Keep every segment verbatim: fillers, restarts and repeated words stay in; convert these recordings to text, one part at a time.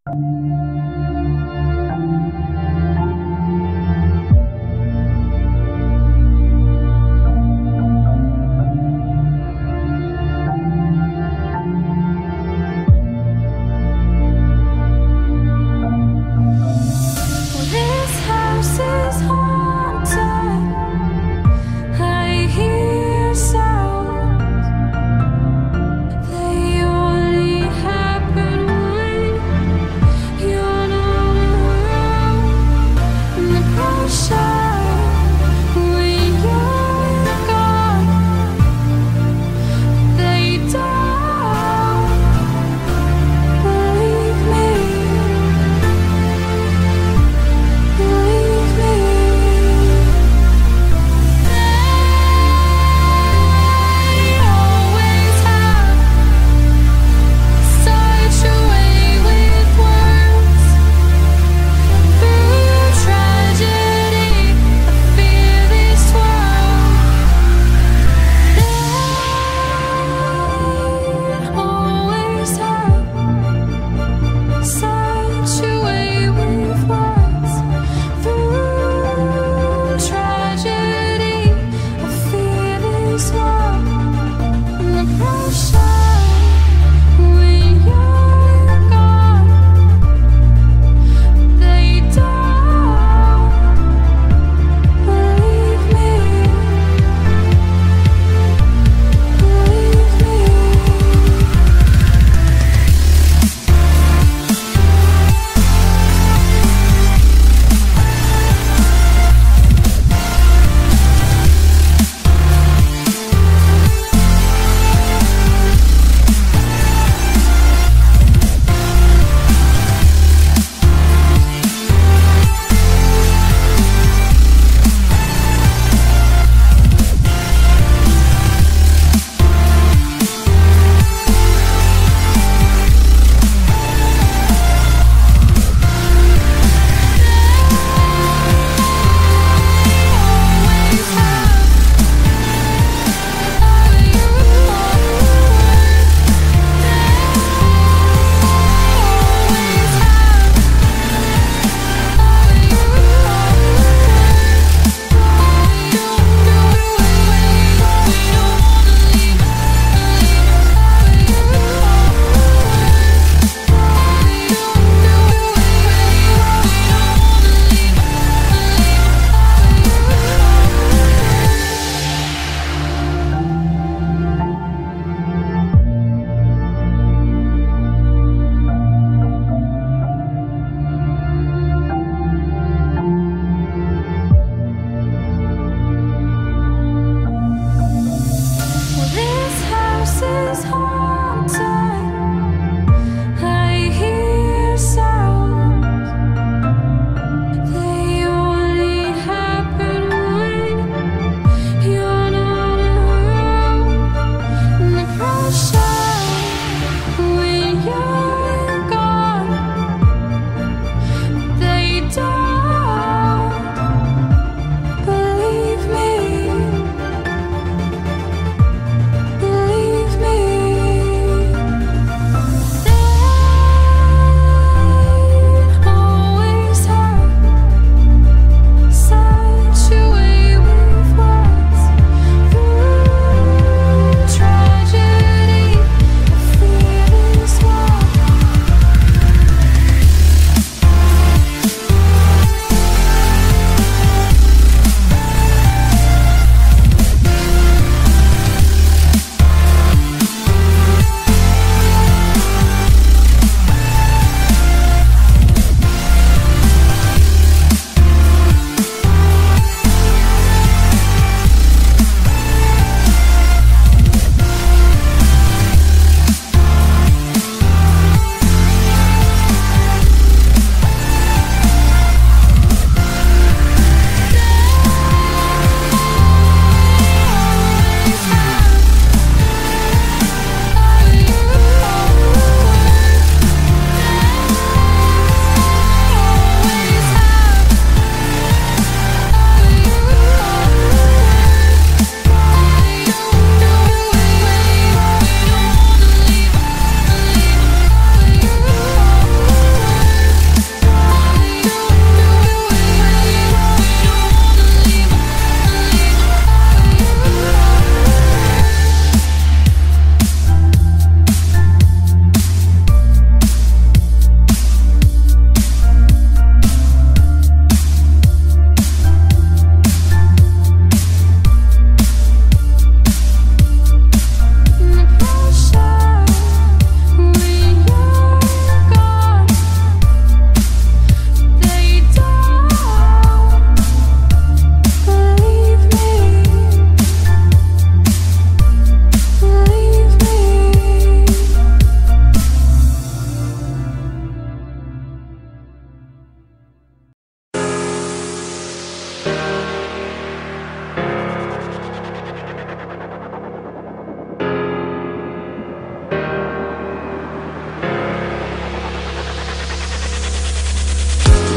You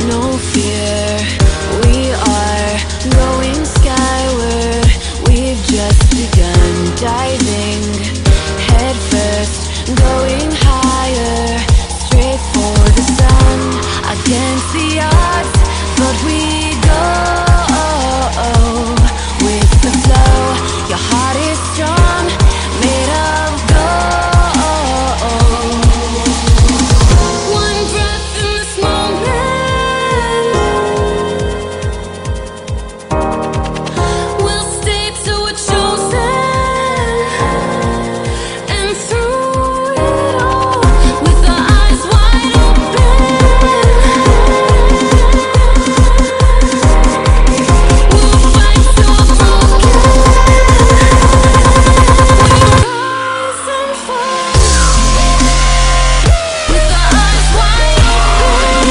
no fear. We are going skyward. We've just begun diving head first, going higher, straight for the sun. Against the odds, but we go with the flow. Your heart is strong, made of gold. One breath in this moment, we'll stay till we're chosen. And through it all, with our eyes wide open, we'll fight till we're broken. We'll rise and fall. With our eyes wide open,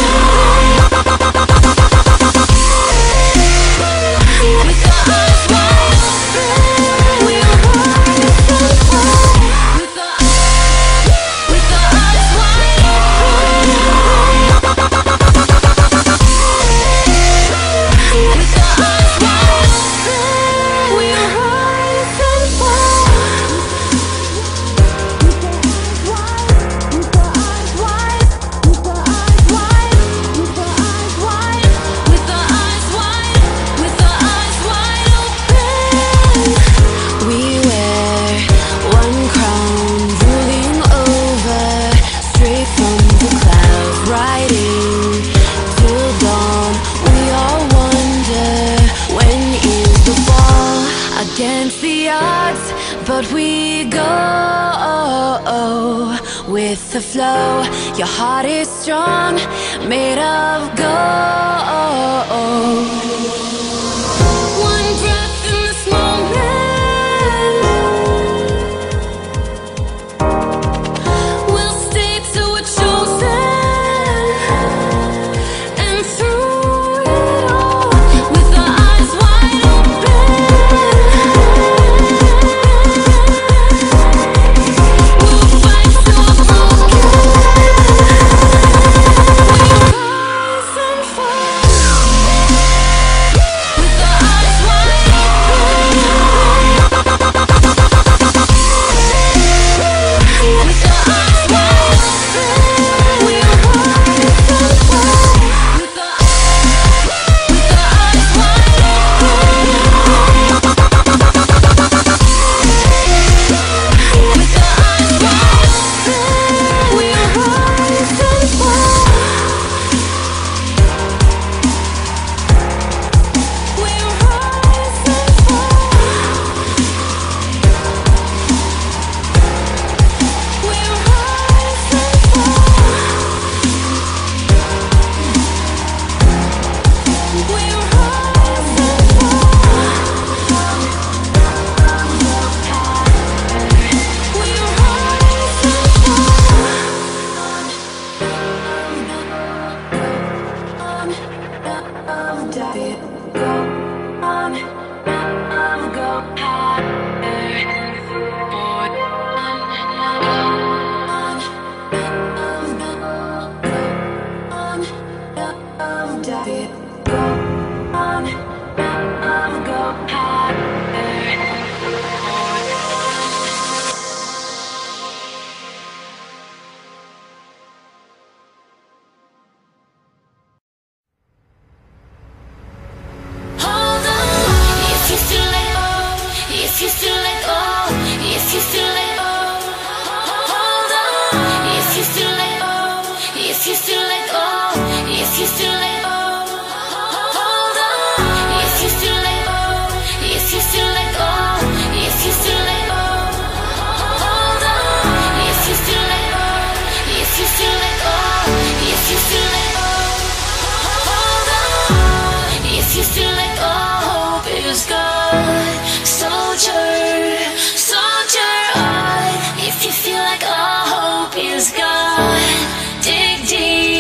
with our eyes wide open, we'll rise and fall. With our with our eyes wide open, with our eyes wide open, we'll rise and fall. With our eyes wide, with our eyes wide, with our eyes wide, with our eyes wide, with our eyes wide open. We wear one crown, ruling over, straight from the clouds, riding till dawn. We all wonder, when is the fall? Against the odds, but we go with the flow. Your heart is strong, made of gold. One breath in this moment, we'll stay till we're chosen. And through it all, with our eyes wide open, we'll fight till we're broken. We'll rise and fall. With our eyes wide open, with our eyes wide open, we'll rise and fall. With our with our eyes wide open, with our eyes wide open, we'll rise and fall. We'll rise and fall. We'll rise and fall. We'll rise and fall. We'll rise and Hold on, if you still let go, if you still let go, if you still let go. Hold on, if you still let go, if you still let go, if you still let go. Hold on, if you still let go, if you still let go, if you still let go. Hold on, if you still let go, if you still let go, if you still let go. Hold on, if you still let go, hope is gone. Soldier, soldier on. If you feel like all hope is gone, dig deep.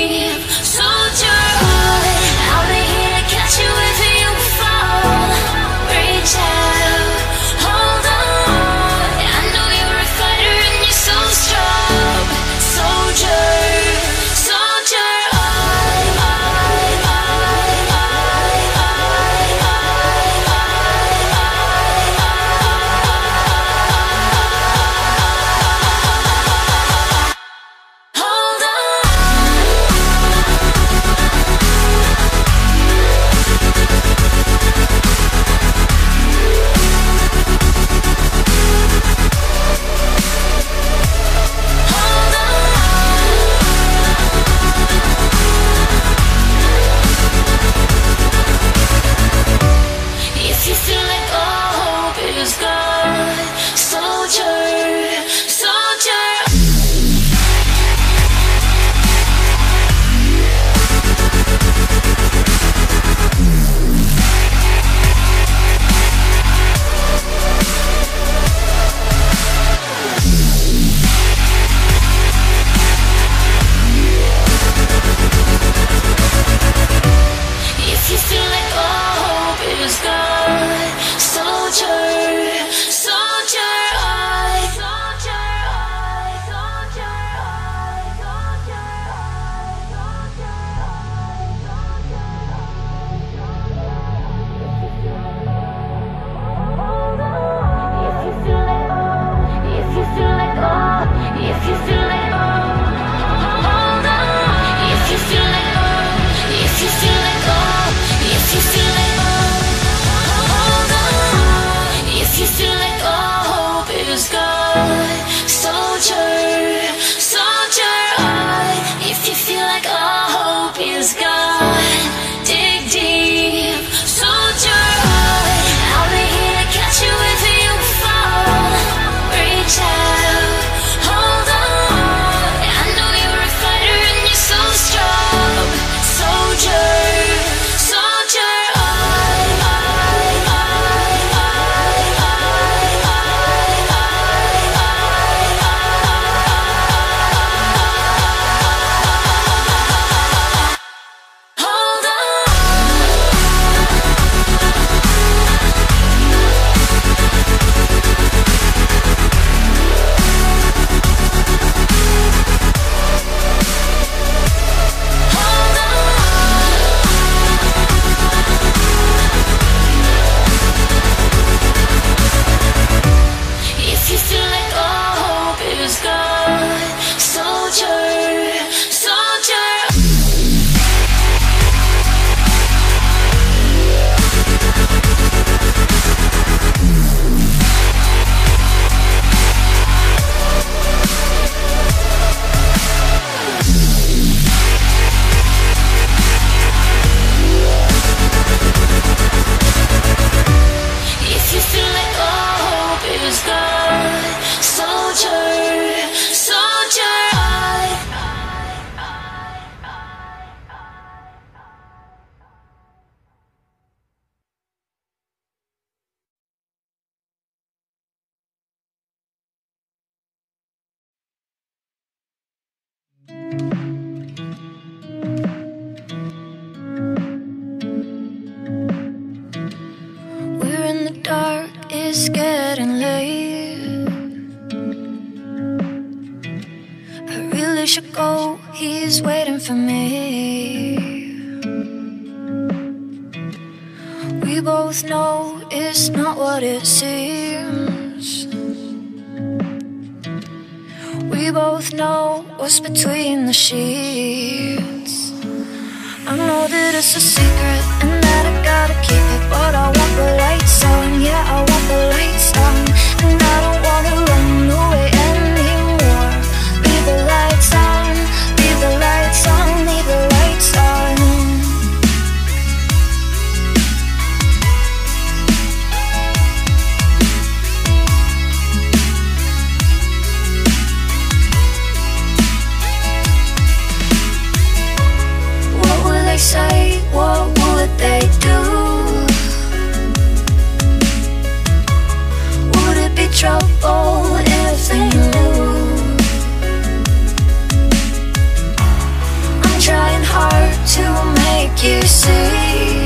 me. We both know it's not what it seems. We both know what's between the sheets. I know that it's a secret and that I gotta keep it, but I want the lights on, yeah, I want the lights on. And I don't wanna run away anymore. Leave the lights on, leave the lights on, leave the lights on. What would they say? What would they do? Would it be trouble if they knew? I'm trying hard to make you see.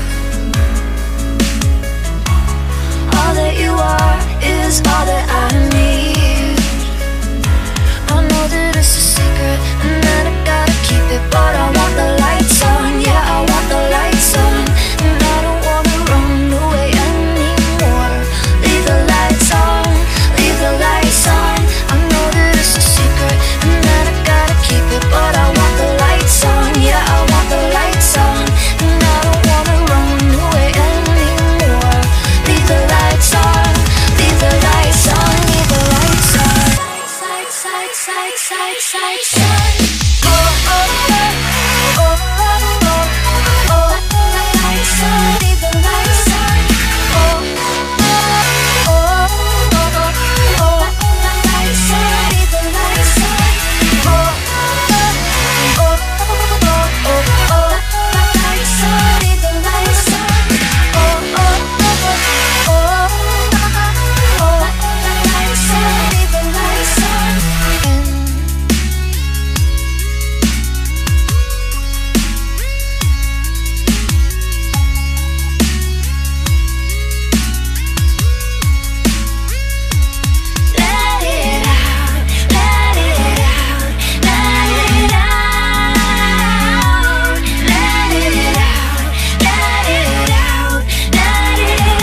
All that you are is all that I need. I know that it's a secret and that I gotta keep it, but I want the lights on, yeah, I want the lights on. And I don't wanna run away anymore. Leave the lights on, leave the lights on. I know that it's a secret and that I gotta keep it, but I want the lights on, yeah, I want the lights on. And I don't wanna run away anymore. Leave the lights on, leave the lights on, leave the lights on. Lights, lights, lights, lights, lights, lights. Oh, oh, oh, oh, oh, oh, oh. Lights on, leave the lights on. Oh, oh, oh, oh, oh, oh. Lights on, leave the lights on. Oh, oh, oh, oh, oh, oh. Lights on, leave the lights on. Oh, oh, oh, oh, oh. Lights on, leave the lights on. Let it out, let it out, let it out. Let it out, let it out, let it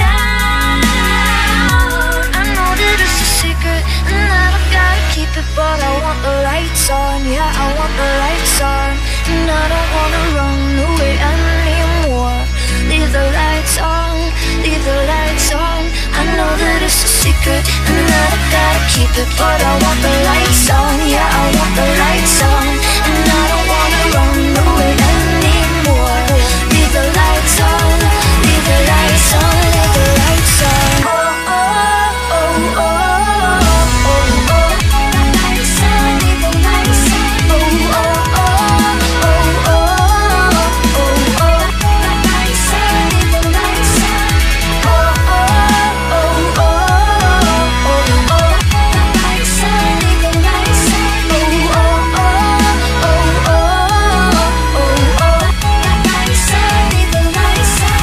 out. I know that it's a secret and that I gotta keep it, but I want the lights on, yeah, I want the lights on. And I don't wanna run away anymore. Leave the lights on, leave the lights on. I know that it's a secret and that I gotta keep it, but I want the lights on, yeah, I want the lights on. And I don't wanna run away anymore. Leave the lights on, leave the lights on, leave the lights on. Oh, oh, oh, oh, oh, oh, oh. Lights on, leave the lights on. Oh, oh, oh, oh, oh, oh, oh, oh. Lights on, leave the lights on. Oh, oh, oh, oh, oh, oh, oh. Lights on, leave the lights on. Oh, oh, oh, oh, oh, oh, oh. Lights on, leave the lights on.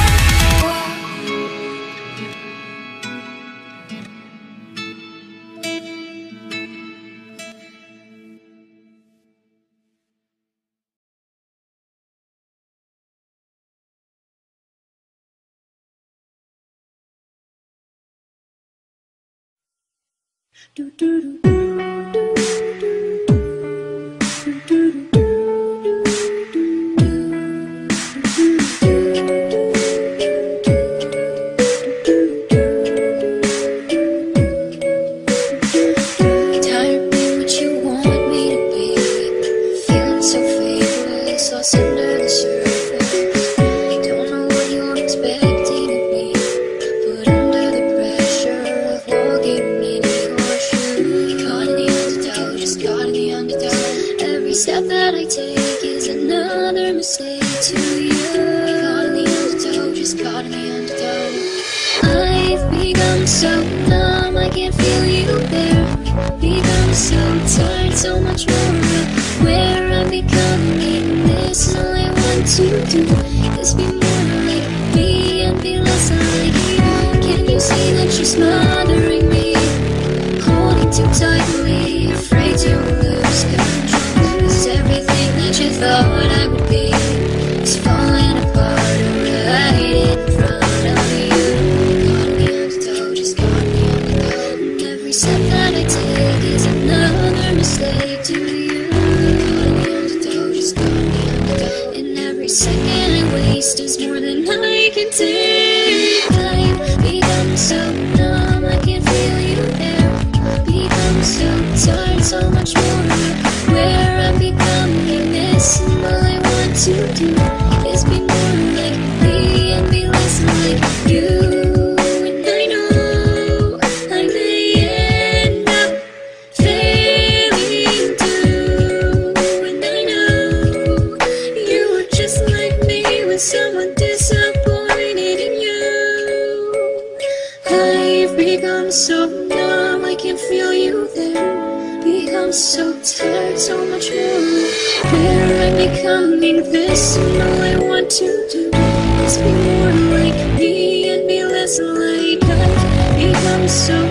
Tired being what you want me to be, feeling so faithless, lost under the surface. Don't know what you're expecting of me, but under the pressure of walking in your shoes, caught in the undertow, just caught in the undertow. Every step that I take is another mistake to you. Caught in the undertow, just caught in the undertow. I've become so numb, I can't feel you there. Become so tired, so much more aware I'm becoming. This is all I want to do, is be more like me and be less like you. Can you see that you're smothering me, holding too tightly, afraid to lose control? Is everything that you thought I would be is falling apart right in front of you. Caught me on the toe, just caught me on the go. And every step that I take is another mistake to you. Caught me on the toe, just caught me on the go. And every second I waste is more than I can take. I've become so numb, I can't feel you there. Become so tired, so much more where I'm becoming this. And all I want to do is be more like me and be less like you. And I know I may end up failing too. And I know you were just like me with someone disappointed in you. I've become so numb, I can't feel you there. Become so tired, so much more where I'm becoming this. And all I want to do is be more like me and be less like I've become so